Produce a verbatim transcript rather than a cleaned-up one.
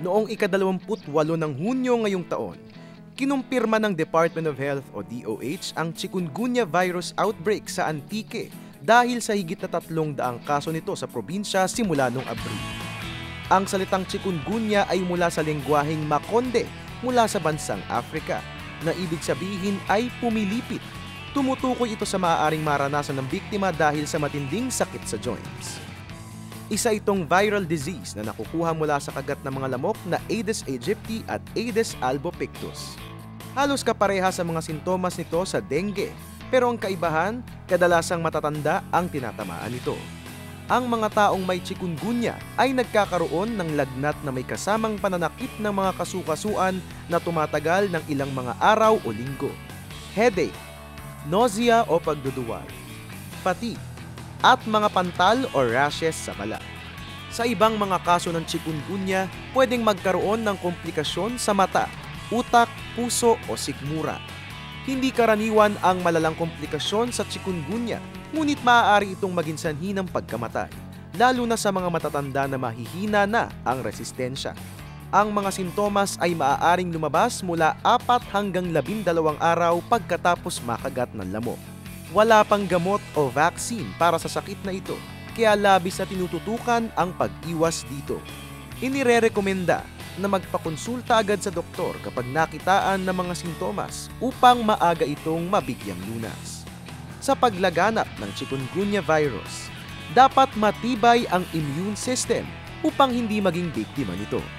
Noong ikadalawamput-walo ng Hunyo ngayong taon, kinumpirma ng Department of Health o D O H ang chikungunya virus outbreak sa Antique dahil sa higit na tatlong daang kaso nito sa probinsya simula noong Abril. Ang salitang chikungunya ay mula sa lengguaheng Makonde mula sa bansang Africa, na ibig sabihin ay pumilipit. Tumutukoy ito sa maaaring maranasan ng biktima dahil sa matinding sakit sa joints. Isa itong viral disease na nakukuha mula sa kagat ng mga lamok na Aedes aegypti at Aedes albopictus. Halos kapareha sa mga sintomas nito sa dengue, pero ang kaibahan, kadalasang matatanda ang tinatamaan nito. Ang mga taong may chikungunya ay nagkakaroon ng lagnat na may kasamang pananakit ng mga kasukasuan na tumatagal ng ilang mga araw o linggo, headache, nausea o pagduduwal, fatigue, at mga pantal o rashes sa mala. Sa ibang mga kaso ng chikungunya, pwedeng magkaroon ng komplikasyon sa mata, utak, puso o sikmura. Hindi karaniwan ang malalang komplikasyon sa chikungunya, ngunit maaari itong maging sanhi ng pagkamatay, lalo na sa mga matatanda na mahihina na ang resistensya. Ang mga sintomas ay maaaring lumabas mula apat hanggang labindalawang araw pagkatapos makagat ng lamok. Wala pang gamot o vaccine para sa sakit na ito, kaya labis na tinututukan ang pag-iwas dito. Inirerekomenda na magpakonsulta agad sa doktor kapag nakitaan ng mga sintomas upang maaga itong mabigyang lunas. Sa paglaganap ng chikungunya virus, dapat matibay ang immune system upang hindi maging biktima nito.